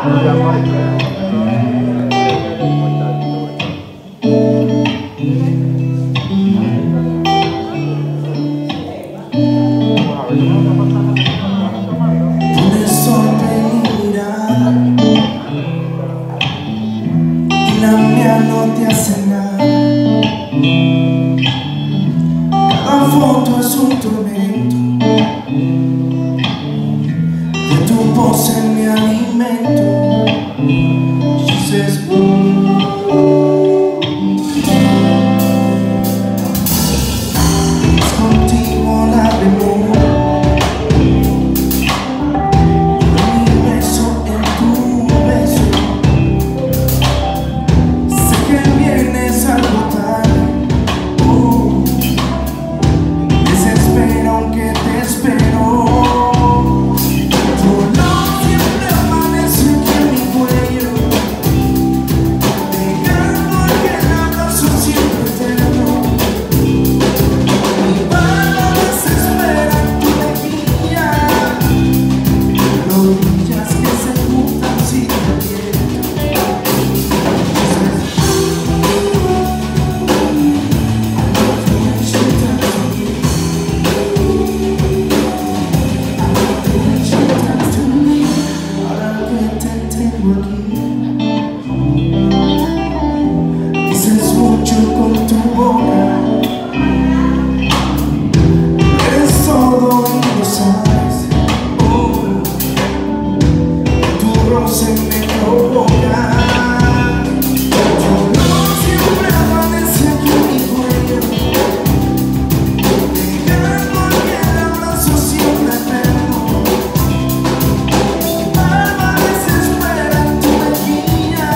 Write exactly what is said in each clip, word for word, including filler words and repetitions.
La mía no te hace nada. Cada foto es un tormento. De tu pose me alimento. She says, es contigo la demora. Dices mucho con tu boca, eres todo y lo sabes. Oh, tu roce me provoca. Tu olor siempre amanece aquí en mi cuello, dejando que el abrazo siempre eterno. Alma desespera en tu mejilla.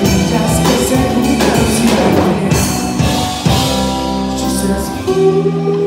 She says, ooh.